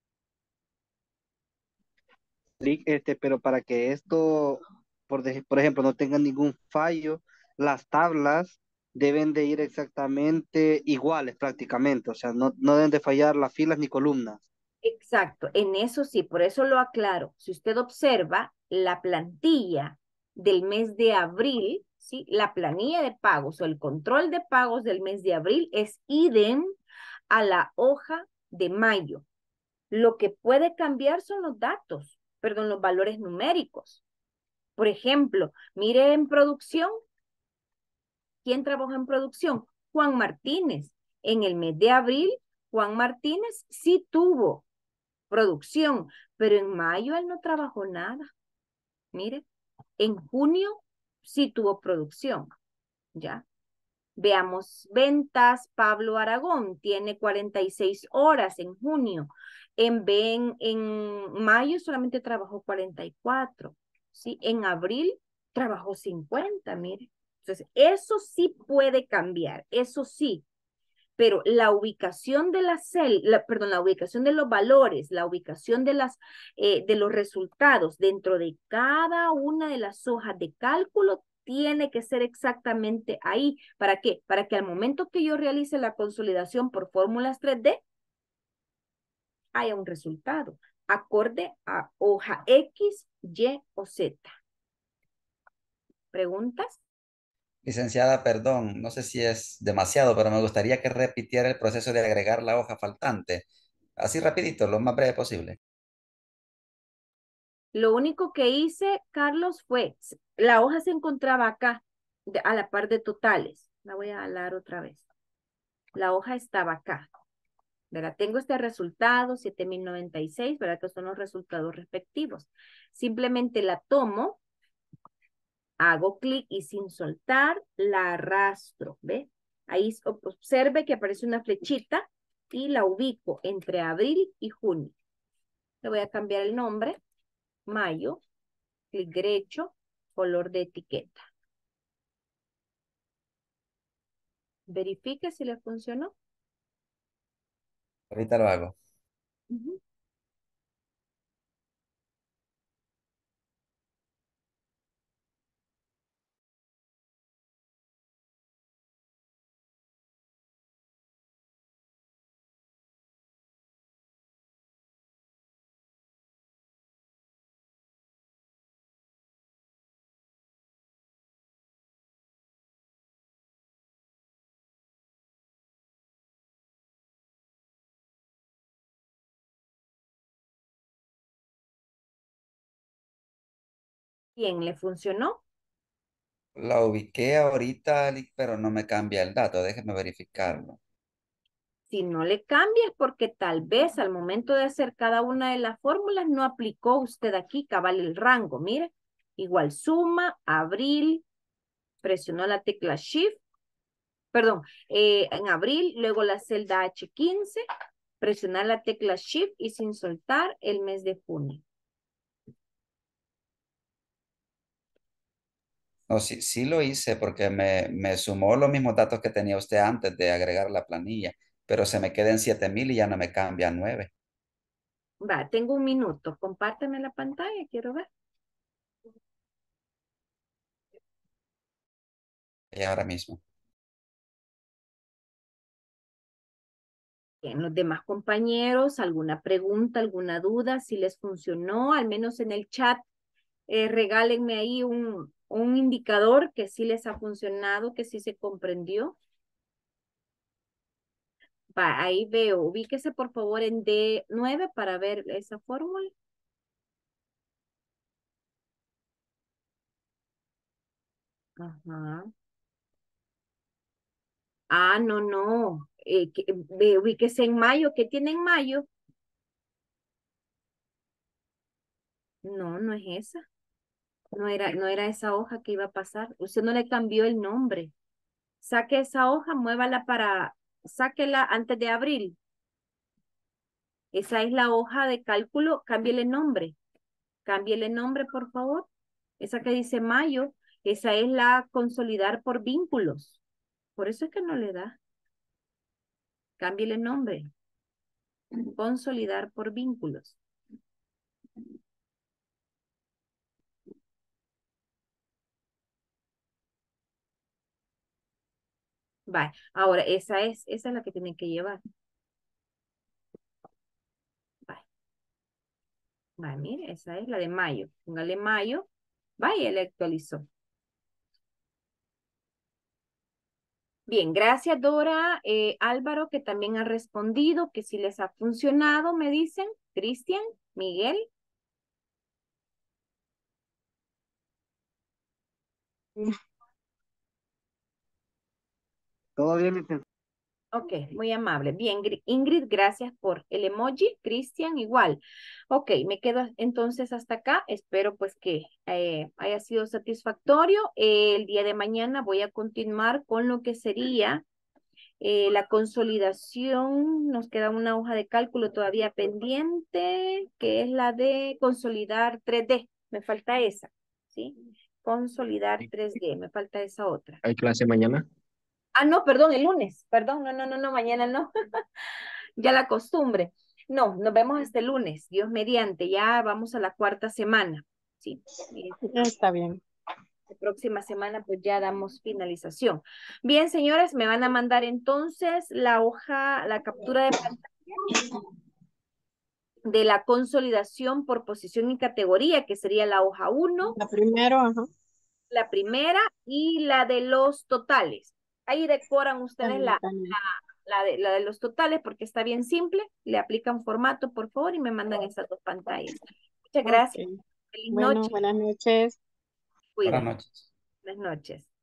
Clic, Este, pero para que esto, por, de- por ejemplo, no tenga ningún fallo, las tablas deben de ir exactamente iguales prácticamente, o sea, no, no deben de fallar las filas ni columnas. Exacto, en eso sí, por eso lo aclaro. Si usted observa la plantilla del mes de abril, ¿sí? La planilla de pagos o el control de pagos del mes de abril es idem a la hoja de mayo. Lo que puede cambiar son los datos, perdón, los valores numéricos. Por ejemplo, mire en producción, ¿quién trabaja en producción? Juan Martínez. En el mes de abril, Juan Martínez sí tuvo producción, pero pero en mayo él no trabajó nada. Mire, en junio sí tuvo producción, ¿ya? Veamos, ventas, Pablo Aragón tiene cuarenta y seis horas en junio. En, en, en mayo solamente trabajó cuarenta y cuatro, ¿sí? En abril trabajó cincuenta, mire. Entonces, eso sí puede cambiar, eso sí, pero la ubicación de la cel, la, perdón, la ubicación de los valores, la ubicación de, las, eh, de los resultados dentro de cada una de las hojas de cálculo tiene que ser exactamente ahí. ¿Para qué? Para que al momento que yo realice la consolidación por fórmulas tres D, haya un resultado acorde a hoja X, Y o Z. ¿Preguntas? Licenciada, perdón, no sé si es demasiado, pero me gustaría que repitiera el proceso de agregar la hoja faltante. Así rapidito, lo más breve posible. Lo único que hice, Carlos, fue, la hoja se encontraba acá, de, a la par de totales. La voy a jalar otra vez. La hoja estaba acá. ¿Verdad? Tengo este resultado, siete mil noventa y seis, ¿verdad? Que son los resultados respectivos. Simplemente la tomo, hago clic y sin soltar, la arrastro, ¿ve? Ahí observe que aparece una flechita y la ubico entre abril y junio. Le voy a cambiar el nombre, mayo, clic derecho, color de etiqueta. Verifique si le funcionó. Ahorita lo hago. Uh-huh. Bien, ¿le funcionó? La ubiqué ahorita, Lic, pero no me cambia el dato. Déjeme verificarlo. Si no le cambia es porque tal vez al momento de hacer cada una de las fórmulas no aplicó usted aquí cabal el rango. Mire, igual suma, abril, presionó la tecla Shift, perdón, eh, en abril, luego la celda H quince, presionar la tecla Shift y sin soltar el mes de junio. No, sí, sí lo hice porque me, me sumó los mismos datos que tenía usted antes de agregar la planilla, pero se me queda en siete mil y ya no me cambia a nueve. Va, tengo un minuto. Compárteme la pantalla, quiero ver. Y ahora mismo. Bien, los demás compañeros, ¿alguna pregunta, alguna duda? Si les funcionó, al menos en el chat, eh, regálenme ahí un, un indicador que sí les ha funcionado, que sí se comprendió. Va, ahí veo, ubíquese por favor en D nueve para ver esa fórmula. Ajá. Ah, no, no. Eh, que, ve, ubíquese en mayo. ¿Qué tiene en mayo? No, no es esa. No era, no era esa hoja que iba a pasar. Usted no le cambió el nombre. Saque esa hoja, muévala para, sáquela antes de abril. Esa es la hoja de cálculo, cámbiele el nombre. Cámbiele el nombre, por favor. Esa que dice mayo, esa es la consolidar por vínculos. Por eso es que no le da. Cámbiele el nombre. Consolidar por vínculos. Vale. Ahora, esa es, esa es la que tienen que llevar. Vale. Vale, mire, esa es la de mayo. Póngale mayo. Vaya, le actualizó. Bien, gracias Dora. Eh, Álvaro, que también ha respondido, que si les ha funcionado, me dicen. Cristian, Miguel. Todo bien, licenciado. Ok, muy amable. Bien, Gri- Ingrid, gracias por el emoji. Cristian, igual. Ok, me quedo entonces hasta acá. Espero pues que eh, haya sido satisfactorio. El día de mañana voy a continuar con lo que sería eh, la consolidación. Nos queda una hoja de cálculo todavía pendiente, que es la de consolidar tres D. Me falta esa, ¿sí? Consolidar tres D, me falta esa otra. ¿Hay clase mañana? Ah, no, perdón, el lunes. Perdón, no, no, no, no, mañana no. Ya la costumbre. No, nos vemos este lunes, Dios mediante. Ya vamos a la cuarta semana. Sí, y Está bien. la próxima semana pues ya damos finalización. Bien, señores, me van a mandar entonces la hoja, la captura de pantalla de la consolidación por posición y categoría, que sería la hoja uno, La primero, ajá. la primera y la de los totales. Ahí decoran ustedes También, la, también. la de, la de los totales porque está bien simple. Le aplican formato, por favor, y me mandan estas dos pantallas. Muchas gracias. Ok. Feliz Bueno, noche. buenas noches. Buenas Cuídense. noches. Buenas noches.